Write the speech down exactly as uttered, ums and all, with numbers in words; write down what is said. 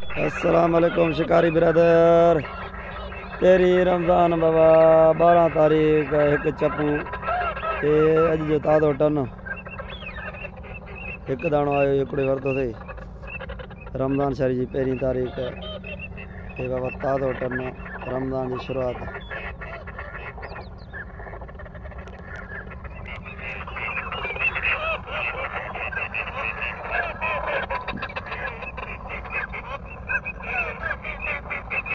अस्सलाम वालेकुम शिकारी ब्रदर। तेरी रमज़ान बाबा बारह तारीख एक चप्पू ते अज जो ताज़ो टन एक दाणो आयो हिकिड़े वरितो थे रमज़ान शहरी जी पहिरीं तारीख़ ते बाबा ताज़ो टन रमज़ान की शुरुआत।